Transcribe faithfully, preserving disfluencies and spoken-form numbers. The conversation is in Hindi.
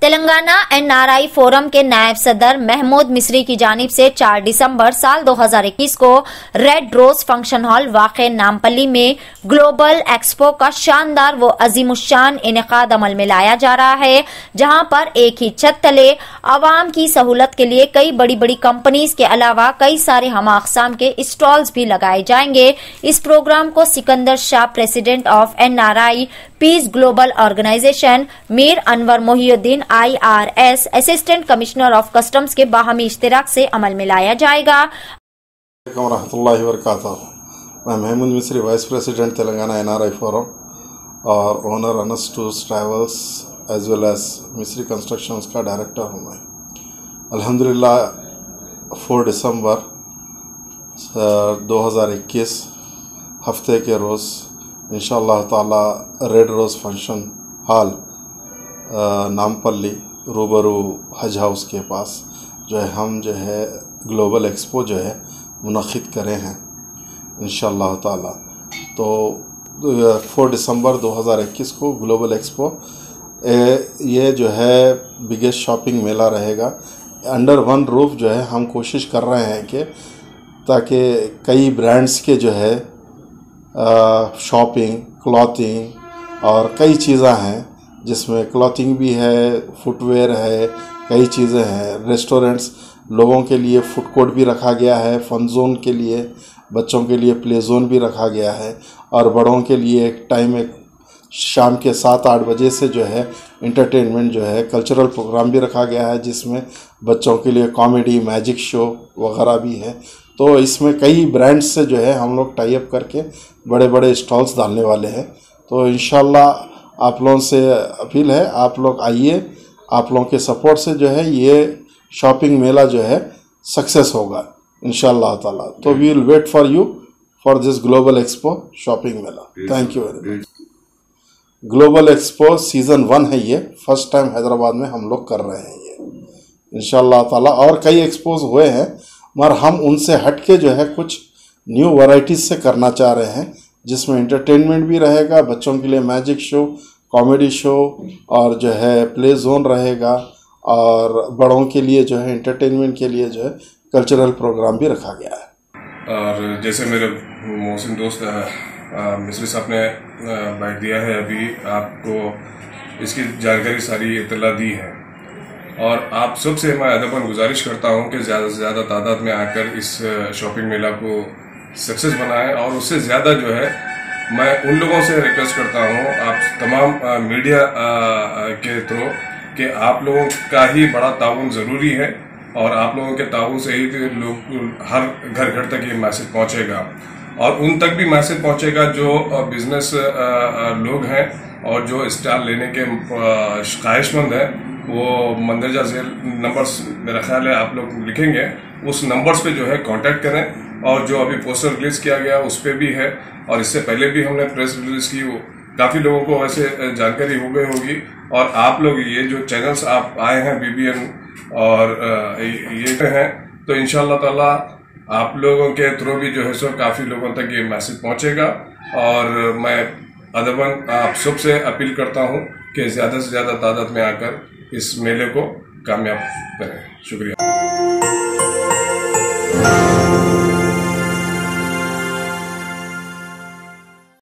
Telangana N R I forum के नायब सदर महमूद मिस्री की जानिब से चार दिसंबर साल दो हज़ार इक्कीस को रेड रोज फंक्शन हॉल वाक़े नामपल्ली में ग्लोबल एक्सपो का शानदार व अजीमुशान इनेकाद अमल में लाया जा रहा है, जहां पर एक ही छत तले आवाम की सहूलत के लिए कई बड़ी बड़ी कंपनीज के अलावा कई सारे हमा अक़साम के स्टॉल्स भी लगाए जाएंगे। इस प्रोग्राम को Sikandar Shah, president of N R I peace global organisation, Mir Anwar Mohiuddin I R S, assistant commissioner of customs के बाहमी इश्तिराक से अमल में लाया जाएगा। रहमतुल्लाहि व बरकातहू। मैं Mahmood Misri, vice president Telangana N R I forum और owner Anas tours travels as well as Misri constructions का डायरेक्टर हूँ मैं। अल्हम्दुलिल्लाह चार दिसंबर दो हज़ार इक्कीस हफ्ते के रोज़ इंशाअल्लाह ताला red rose function hall Nampally रूबरू हज हाउस के पास जो है हम जो है ग्लोबल एक्सपो जो है मुनक़िद करे हैं इंशाअल्लाह ताला। तो चार दिसंबर दो हज़ार इक्कीस को ग्लोबल एक्सपो ये जो है बिगेस्ट शॉपिंग मेला रहेगा। अंडर वन रूफ जो है हम कोशिश कर रहे हैं कि ताकि कई ब्रांड्स के जो है शॉपिंग, क्लॉथिंग और कई चीज़ें हैं, जिसमें क्लॉथिंग भी है, फुटवेयर है, कई चीज़ें हैं। रेस्टोरेंट्स लोगों के लिए फूड कोर्ट भी रखा गया है, फन जोन के लिए, बच्चों के लिए प्ले जोन भी रखा गया है और बड़ों के लिए एक टाइम एक शाम के सात आठ बजे से जो है इंटरटेनमेंट जो है कल्चरल प्रोग्राम भी रखा गया है, जिसमें बच्चों के लिए कॉमेडी, मैजिक शो वगैरह भी है। तो इसमें कई ब्रांड्स से जो है हम लोग टाई अप करके बड़े बड़े स्टॉल्स डालने वाले हैं। तो इंशाल्लाह आप लोगों से अपील है, आप लोग आइए, आप लोगों के सपोर्ट से जो है ये शॉपिंग मेला जो है सक्सेस होगा इंशाल्लाह ताला। तो we will wait for you for this global expo shopping मेला। Thank you very much. Global expo season one है, ये फर्स्ट टाइम हैदराबाद में हम लोग कर रहे हैं ये इंशाल्लाह ताला। और कई एक्सपोज हुए हैं मगर हम उनसे हट के जो है कुछ न्यू वैरायटीज़ से करना चाह रहे हैं, जिसमें इंटरटेनमेंट भी रहेगा, बच्चों के लिए मैजिक शो, कॉमेडी शो और जो है प्ले जोन रहेगा, और बड़ों के लिए जो है इंटरटेनमेंट के लिए जो है कल्चरल प्रोग्राम भी रखा गया है। और जैसे मेरे मोहसिन दोस्त मिस्री साहब ने बैठ दिया है, अभी आपको इसकी जानकारी सारी इत्तला दी है, और आप सबसे मैं अदबन गुजारिश करता हूं कि ज़्यादा से ज़्यादा तादाद में आकर इस शॉपिंग मेला को सक्सेस बनाएं। और उससे ज़्यादा जो है मैं उन लोगों से रिक्वेस्ट करता हूं, आप तमाम मीडिया के थ्रू, कि आप लोगों का ही बड़ा ताउन ज़रूरी है, और आप लोगों के ताउन से ही लोग हर घर घर तक ये मैसेज पहुंचेगा, और उन तक भी मैसेज पहुंचेगा जो बिजनेस लोग हैं और जो स्टॉल लेने के ख्वाहिशमंद हैं। वो मंदरजा झेल नंबर्स मेरा ख्याल है आप लोग लिखेंगे, उस नंबर्स पे जो है कांटेक्ट करें। और जो अभी पोस्टर रिलीज किया गया उस पर भी है, और इससे पहले भी हमने प्रेस रिलीज की, वो काफ़ी लोगों को वैसे जानकारी हो गई होगी। और आप लोग ये जो चैनल्स आप आए हैं बी बी एन और ये हैं, तो इंशाल्लाह ताला आप लोगों के थ्रू भी जो है सो काफ़ी लोगों तक ये मैसेज पहुंचेगा। और मैं अदबन आप सबसे अपील करता हूं कि ज़्यादा से ज़्यादा तादाद में आकर इस मेले को कामयाब करें। शुक्रिया।